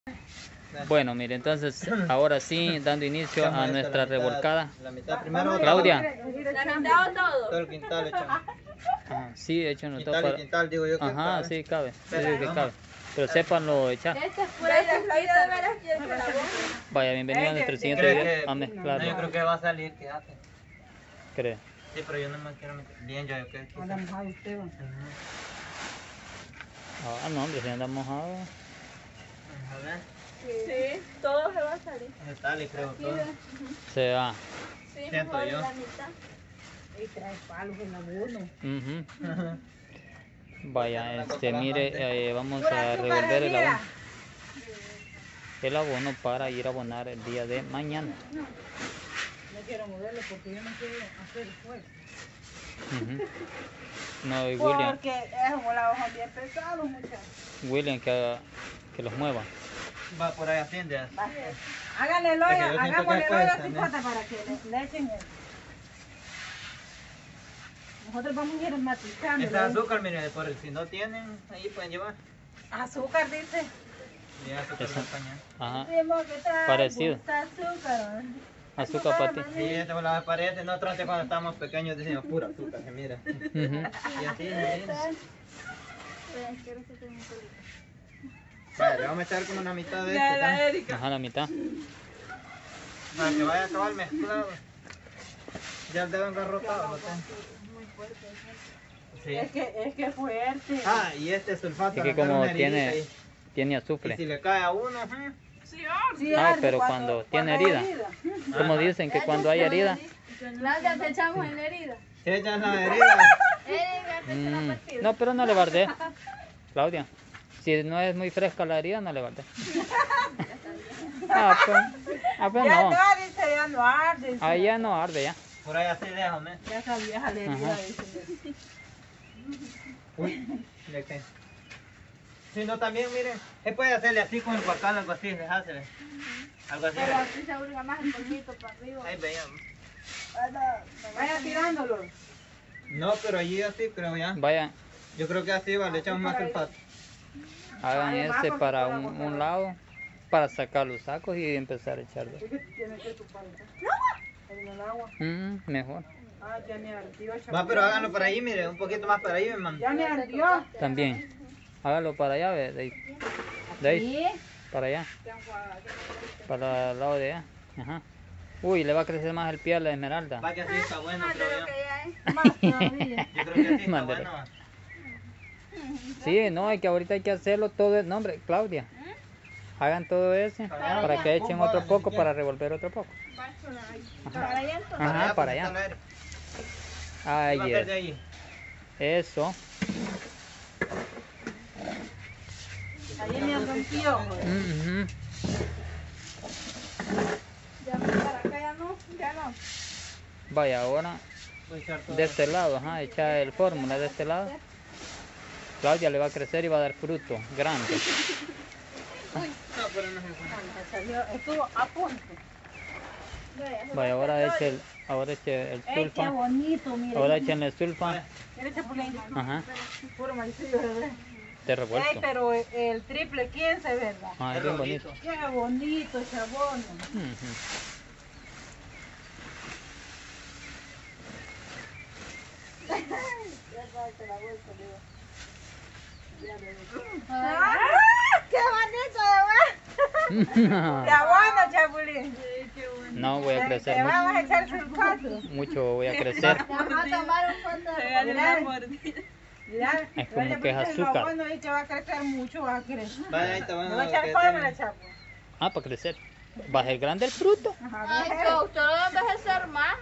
Bueno, mire, entonces ahora sí, dando inicio a nuestra revolcada. La mitad primero. Claudia. ¿La mitad o todo? Todo el quintal echamos. Ajá, sí, échenlo todo Quintal y para... quintal, digo yo que Ajá, cabe. sí, cabe. Sí, Pero digo que vamos. cabe. Pero sépanlo echar. Esta es pura Claudia de veras quiere que la boca. Vaya, bienvenido a nuestro siguiente ¿Cree video. que- A No, yo mezclarlo. creo que va a salir, quédate. ¿Cree? Sí, pero yo no me quiero meter. Bien, yo que. Anda mojado usted, va. Ah, no, hombre, si anda mojado. A ver. Sí, todo se va a salir. Tal y creo todo. Se va. Sí, Siento mejor yo. la mitad. Y trae palos en abono. Ujú. Vaya, Una cosa mire, bastante. vamos Pura a azúcar, revolver el mira. abono. El abono para ir a abonar el día de mañana. No quiero moverlo porque yo no quiero hacer fuego. Ujú. No, y William, Porque esos volados son bien pesados, muchachos. William que los mueva. Va por ahí a fin de. Háganle el Es que hoyo, yo siento hagámosle que el hoyo a cuesta, ¿no? Cipota para que le echen el... Nosotros vamos a ir matizando. Este azúcar, miren, por si no tienen, ahí pueden llevar. Azúcar, dice. Y azúcar Eso. de España. Ajá. Primo, ¿qué tal? Parecido. Gusta azúcar. Azúcar para ti. Sí, este por las paredes, nosotros antes cuando estábamos pequeños decíamos pura azúcar, se mira. Ujú. Y así, miren. Quiero que tenga un pelito. Vale, le vamos a echar como una mitad de Ya, este, la ¿tá? Erika. Ajá, la mitad. Para que vaya a acabar mezclado. Ya el dedo engarrotado lo tengo. Sí. Es que es fuerte. Ah, y este sulfato. Es que arrancar como una heridita tiene y si azufre. le cae a uno, Sí, Ah, arde pero cuando tiene hay herida. Como Ajá. dicen que cuando hay herida. Claudia, te echamos en la herida. se echan la herida. Te echa la partida. No, pero no le guardé. Claudia, si no es muy fresca la herida, no le guardé. Pues Ya no. no, dice, ya no arde. dice. Ahí ya no arde ya. Por ahí así déjame. Ya está vieja la herida, Ajá. dice. Uy, ¿de qué? Si no, también, miren, se puede hacerle así con el guacal, algo así, déjasele. Algo así. Pero así se hurga más el polvito para arriba. Ahí vean. Vaya tirándolo. No, pero allí así creo ya. Vaya, Yo creo que así va, le echamos más sulfato. hagan Además, ese porque para fuera un botada. lado, para sacar los sacos y empezar a echarlo. Es que tiene que chupar. En el agua. Mejor. Ah, ya me ardió. Va, pero háganlo por ahí, mire, un poquito más para ahí, mi hermano. Ya me ardió. También. Hágalo para allá, ve, de ahí, Sí. para allá. Para el lado de allá. Ajá. Uy, le va a crecer más el pie a la esmeralda. Va que así está bueno, Más de creo lo yo. que ya es. Más todavía. Yo creo que así está Mándelo. bueno. Sí, no, hay que ahorita hay que hacerlo todo. No, hombre, Claudia. Hagan todo ese para que echen otro poco para revolver otro poco. Para allá entonces. Ajá, para allá. Ahí Va a ser es. de ahí. Eso. Ahí me rompió. Ujú. Ya para acá ya no, ya no. Vaya, ahora Voy a echar todo. de este lado, ajá, echa el fórmula de este lado. Claudia le va a crecer y va a dar fruto grande. No, pero no se Salió, estuvo a punto. Vaya, ahora eche el Qué sulfa. bonito, mire. Ahora echen el sulfa. Mire, chapulín. Ajá, Puro maicillo, ¿verdad? de Ey, revuelto. pero el triple 15, ¿verdad? Ah, es bien bonito. Qué bonito, chabón. Ujú. ¡Ah! ¡Qué bonito, ¿verdad? Está bueno, chapulín. No voy a Te crecer mucho. vamos a echar sulfato. Mucho voy a crecer. Vamos a tomar un foto de Mira, Es como que es Lo azúcar. bueno es que va a crecer mucho, va a crecer. Vaya, ahí te van Le a voy a echar que fórmula, tienen. chapo. Ah, para crecer. Va a ser grande el fruto. Ajá, Ay, pero usted lo va a envejecer más.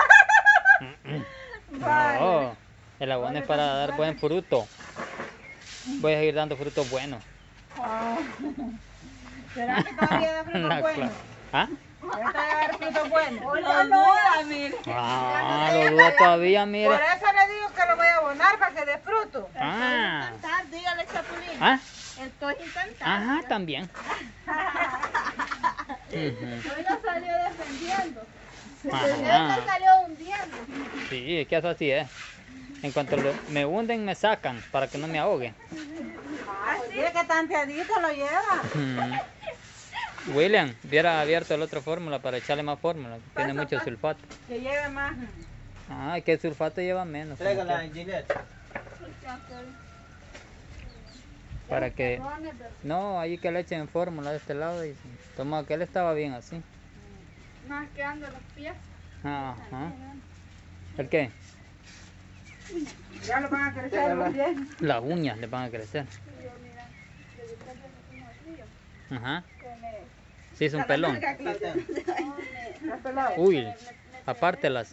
No, el abono es para dar buen fruto. Voy a seguir dando frutos buenos. Ah. ¿Será que todavía da frutos buenos? ¿Ah? Ahorita va a dar frutos buenos. No duda, mire. Ah, lo dudo todavía, Por mire. eso le digo que lo voy a abonar para que dé fruto. Ah, Dígale, Chapulín. ah, Estoy intentando. ajá, también. Ujú. Hoy no salió defendiendo. Él Ajá. no salió hundiendo. Sí, es que eso así es. En cuanto me hunden, me sacan para que no me ahogue. Ah, mire que tan piadito lo lleva. Ujú. William, hubiera abierto el otro fórmula para echarle más fórmula. Tiene mucho sulfato. Que lleve más. Ah, que el sulfato lleva menos. como Tráigala que- en Gillette. Para que... No, ahí que le echen fórmula de este lado. Y toma, que él estaba bien así. Más quedando los pies. Ajá. ¿El qué? Ya lo van a crecer los pies. Las uñas le van a crecer. Yo, mira, de verdad que no tengo frío. Ajá. Que me... Sí, es un pelón. Larga, Claudia. No, me... Está pelado. Uy, apártelas.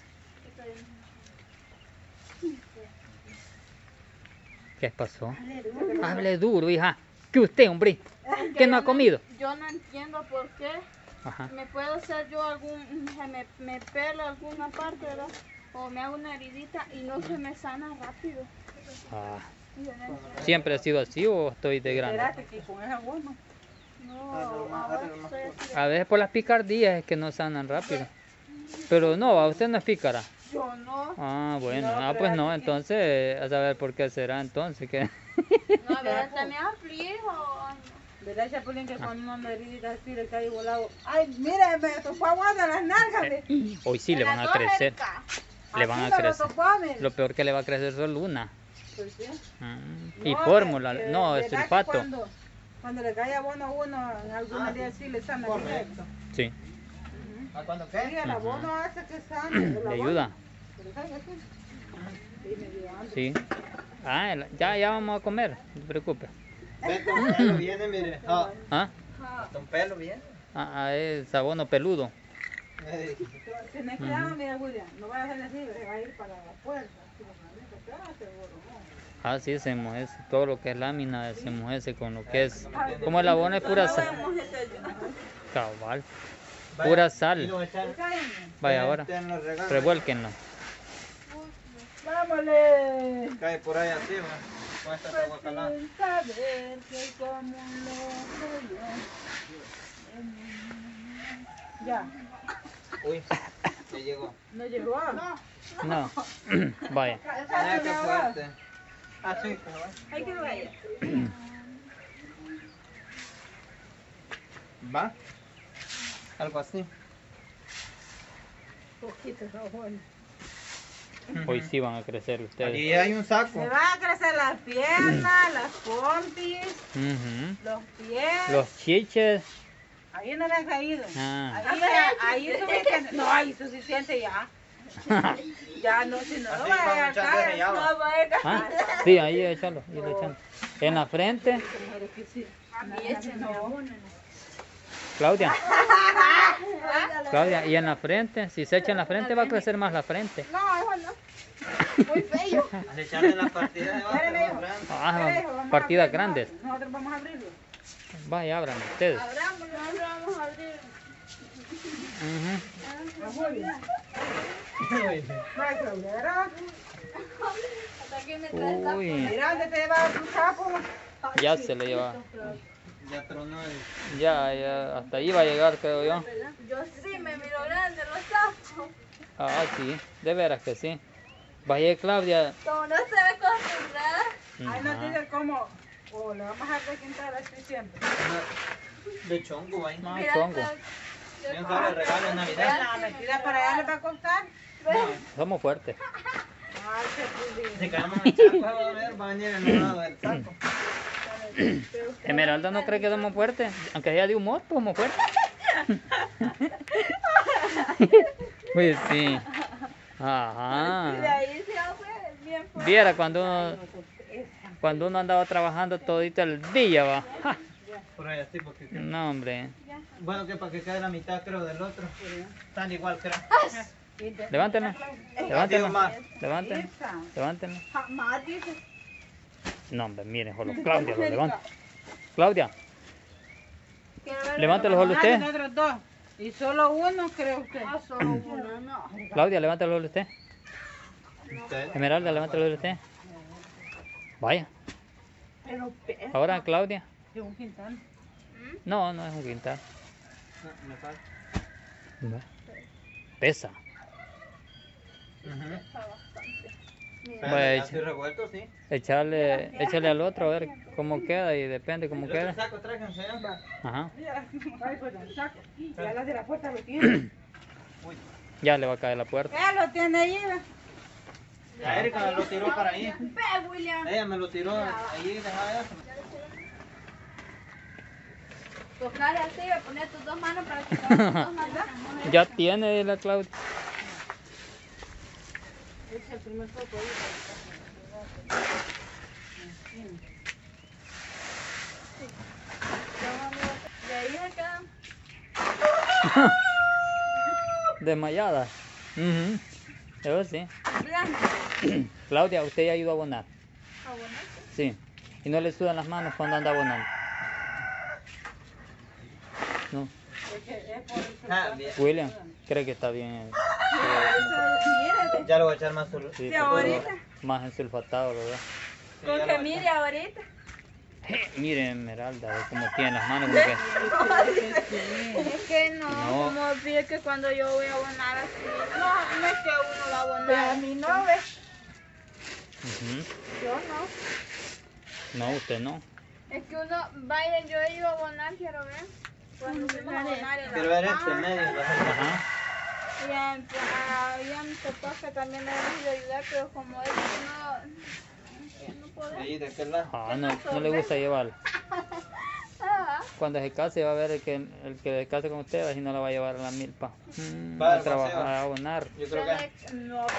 ¿Qué pasó? Hable duro, hija. ¿Qué usted, hombre? ¿Qué no ha comido? Yo no entiendo por qué. Ajá. ¿Me puedo hacer yo me pelo alguna parte, verdad? O me hago una heridita y no se me sana rápido. Ah, Yo no entiendo. ¿siempre ha sido así o estoy de grande? Espérate que con esa goma. No, ahora estoy así. A veces por las picardías es que no sanan rápido. Pero no, a usted no es pícara. Yo no. Ah, bueno. No, Ah, pero pues aquí no, sí. entonces, a saber por qué será entonces. Que... No, a ver, también aflijo. ¿Verdad, Chapulín, que cuando uno anda herida así le cae volado? Ay, mire, me tocó agua de las nalgas. ve. Hoy sí le van a crecer. Le van a Así me lo crecer. tocó, mire. Lo peor que le va a crecer solo una. Pues sí. Y No, fórmula, que- no, ¿verdad es que sulfato. Cuando le cae abono a uno, en algunos días sí le sana Correcto. Sí, ¿A cuándo Sí, qué? el abono hace que sane. el le abono. ayuda. Que le caiga así. Sí, me dio hambre. Sí. Ah, ya vamos a comer, no se preocupe. Vete, un pelo viene, mire. Ah, Ah, hasta un pelo viene. es abono peludo. Tenés cuidado, mira, William. No vayas a hacer así, va a ir para la puerta. Si lo manejas, quédate, seguro, ¿no? Ah, sí, se enmojece. Todo lo que es lámina se enmojece con lo que es. Como el abono es pura sal. Cabal. Pura Y sal. lo echan. Vaya ahora. En los regalos. Revuélquenlo. ¡Vámonos! Cae por ahí así, ¿no? Con esta agua calada. Sin saber que como lo ya, Uy, ya llegó. no llegó. No. Vaya. Ah, qué fuerte. Ah, sí, ¿cómo va? Hay que vaya. ¿Va? Algo así. Poquito, Raúl. Hoy sí van a crecer ustedes. Y hay un saco. Se van a crecer las piernas, las pompis, Ujú. los pies. Los chiches. Ahí no le han caído. Ah. Ahí suficiente. No, ahí suficiente ya. Ya no, si no, no Así va vamos a echando ese ya, caer. va. No va a caer. Ah, sí, ahí échalo, ahí lo echamos. En la frente, Claudia. Claudia, y en la frente, si se echa en la frente va a crecer más la frente. No, eso no. Muy feo. Al echarle las partidas de abajo, Espérame, más grande. Ah, partidas grandes. Nosotros vamos a abrirlo. Vaya, abran ustedes. Abrámoslo, nosotros vamos a abrir. Ujú. Va, Claudia, ¿verdad? Hasta que me traes la... Uy, Mira dónde te lleva tu capo. ya se le lleva. Ya tronó el... Ya, hasta ahí va a llegar, creo yo. Yo sí me miro grande los sapos. Ah, sí, de veras que sí. Vaya, Claudia. Como no estoy acostumbrada. Ahí nos Ajá. dice cómo. O le vamos a requintar así siempre. De chongo ahí. No, Mira, chongo. Bien sabe el regalo de Navidad. La metida para allá le va a costar. Somos fuertes. Ay, qué pudín. Si caemos en el saco, a ver, va a venir en el lado del saco. Esmeralda no cree que somos fuertes. Aunque sea de humor, pues somos fuertes. Pues sí. De Ajá. ahí se fue bien fuerte. Viera cuando uno andaba trabajando todito el día, va. Ja. Por ahí así, porque... No, hombre. Bueno, que para que quede la mitad, creo, del otro. Están igual, creo. Levántenlo. Levántenlo. más. Levántenlo. Esa. Levántenlo. Jamás dice. No, hombre, miren, solo Claudia lo levanta. Claudia, Quiero ver. levántalo solo usted. Nosotros dos. Y solo uno, cree usted. Ah, solo uno, no. Claudia, levántalo solo usted. Usted. Esmeralda, levántalo solo usted. Vaya. Pero Ahora, Claudia. es un quintal. No, no es un quintal. No, me falta. No. Pesa. Ujú. Vaya, Así revuelto, sí. échale al otro a ver cómo queda y depende cómo El otro queda. saco, tráiganse. Ajá. Mira, ahí pues el saco. Ya las de la puerta lo tiene. Uy. Ya le va a caer la puerta. Ya lo tiene ahí. ¿ve? La Erika me lo tiró para ahí. Ve, William. Ella me lo tiró ahí, dejaba eso. Tocar así, ve, poner tus dos manos para que tus dos manos se muevan. Ya tiene la Claudia. Es el primer foco De ahí se quedan. Desmayada. Ujú. Eso sí. Blanco. Claudia, ¿usted ya ha ido a abonar? Ah, bueno. Sí. ¿Y no le sudan las manos cuando anda abonando? No. Ah, bien. William, ¿cree que está bien? Mírate. Ya lo voy a echar más solo. Sí, Sí, ahorita. más ensulfatado, ¿verdad? Con que mire ahorita. Miren, Esmeralda, ve cómo tiene las manos. Como que... Es que no, No. como vi que cuando yo voy a abonar así. No, no es que uno va a abonar. A mí no, ve. Ujú. Yo no. No, usted no. Es que uno, vaya, yo he ido a abonar, quiero ver. Cuando fuimos a abonar en Quiero ver La este Paz. medio. Ajá. Y había mis papás que también le habían ido a ayudar, pero como ellos no podemos. Ahí, de aquel lado. Ah, no le gusta llevarlo. Ah, Cuando se case va a ver el que se case con usted, así no la va a llevar a la milpa. Va A al trabajar, paseo. a abonar. Yo creo que. no,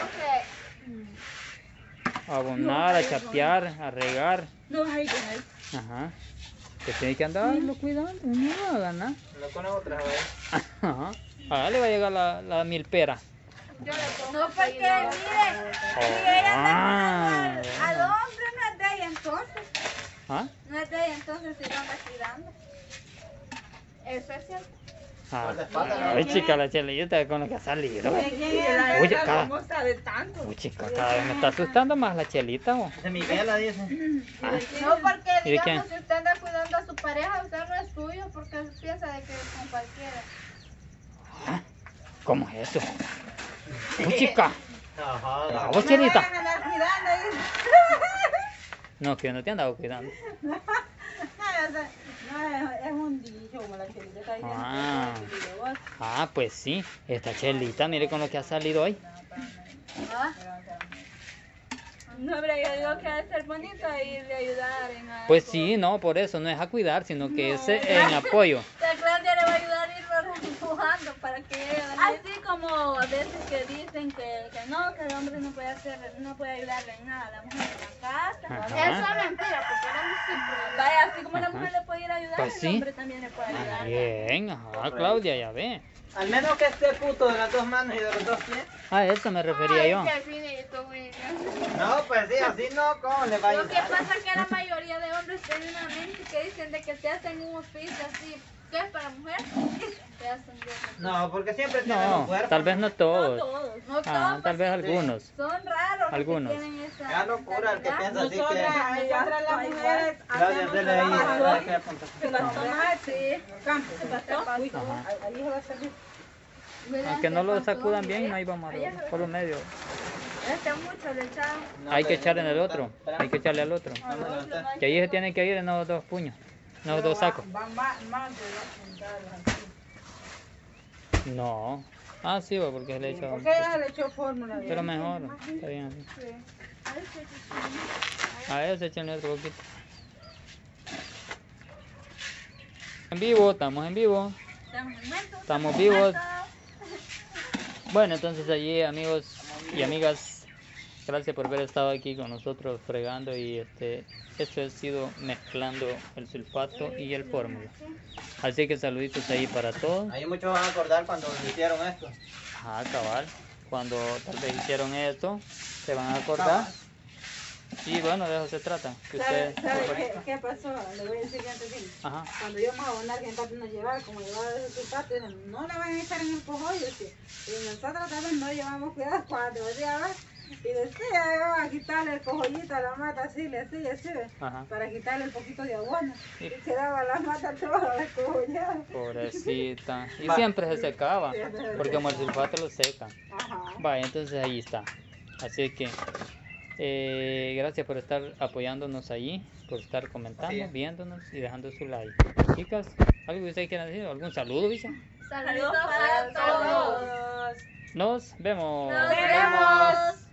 porque A abonar, a chapear, a regar. no hay con él. Ajá. Que tiene que andarlo cuidando, no lo hagan, ¿no? Lo pone otra vez. Ajá. Ahora le va a llegar la milpera. Yo le pongo no, porque mire, si ella Ah. está al hombre no es de ella entonces. ¿Ah? No es de ella entonces si lo anda cuidando. Eso es cierto. Ah. Por la espalda, Ay, chica, la chelita con lo que ha salido. ¿Quién Oye, cada, ¿Cómo sabe tanto? uy, chica, cada vez me está asustando más la chelita. ¿O? De Miguela dice. No, porque ¿Y de digamos, quién? si usted anda cuidando a su pareja, usted no es suyo porque piensa de que es con cualquiera. Ah, ¿cómo es eso? Uy, chica. Ajá. Ah, vos, chelita. Me andar cuidando ahí. No, que yo no te he andado cuidando. No, o sea, no, es un dicho como la chelita está diciendo. Ah. que es de vos. Ah, pues sí. Esta chelita, mire con lo que ha salido hoy. ¿Ah? No, pero yo digo que debe ser bonito irle a ayudar en algo. Pues sí, no, por eso no es a cuidar, sino que es en apoyo. La Claudia le va a ayudar a irlo empujando para que llegue a la así como a veces que dicen que no, que el hombre no puede hacer, no puede ayudarle en nada a la mujer en la casa. Ajá. Eso es mentira, porque era muy vaya, así como la Ajá. mujer le puede ir a ayudar, Pues el sí. hombre también le puede ayudar. Bien, ajá, Claudia, ya ve. Al menos que esté puto de las dos manos y de los dos pies. A eso me refería yo. Ay, qué finito, William. No, pues sí, así no, ¿cómo le va a Lo que ayudar? pasa es que la mayoría de hombres tienen una mente que dicen de que te hacen un oficio así, ¿qué es para mujer? Te hacen bien. No, porque siempre tienen los No, cuerpos. tal vez no No todos. todos, no todos. Ah, tal vez pues, algunos. son raros Algunos. los que tienen esa Ya locura el que mentalidad. piensa así que. Nosotras las mujeres Claudia, hacemos dele ahí. trabajo. ahora que apunta. Se pasó más, sí. Campo. Se pasó. pasó. Uy, ahí se va a salir. Mira, Aunque no se lo pasó, sacudan mira. bien, ahí vamos por los medios. Este mucho le echaron. No, Hay que pero- echarle en el otro. Hay que echarle al otro. Vamos a levantar. Que ahí se tienen que ir en los dos puños. En los dos sacos. Van más de dos puntales así. No. Ah, sí, va, porque se le echa. Porque ella le echó fórmula. Pero mejor. Está bien así. Sí. A eso échenle otro poquito. En vivo, estamos en vivo. Estamos vivos. Bueno, entonces allí, amigos y amigas, gracias por haber estado aquí con nosotros fregando y esto ha sido mezclando el sulfato y el fórmula. Así que saluditos ahí para todos. Ahí muchos van a acordar cuando hicieron esto. Ah, cabal. Cuando tal vez hicieron esto, se van a acordar. Y bueno, de eso se trata. Que ¿Sabe, ustedes... qué pasó? Le voy a decir que antes sí. Ajá. Cuando íbamos a abonar, que mi papi nos llevaba, como llevaba de su patio, dicen, no la van a echar en el cojollo. Y nosotros también no llevamos cuidado cuando decía, y decía, vamos a quitarle el cojollito a la mata, así, así, ¿ve? Ajá. Para quitarle el poquito de abono. Sí. Y quedaba la mata toda descojollada. Pobrecita. Y Va. siempre se secaba, porque como el sulfato lo seca. Ajá. Vaya, entonces ahí está. Así que Gracias por estar apoyándonos allí, por estar comentando, Así es. viéndonos y dejando su like. Chicas, ¿algo que ustedes quieran decir? ¿Algún saludo, Visa? Saludos para todos. Nos vemos. Nos vemos.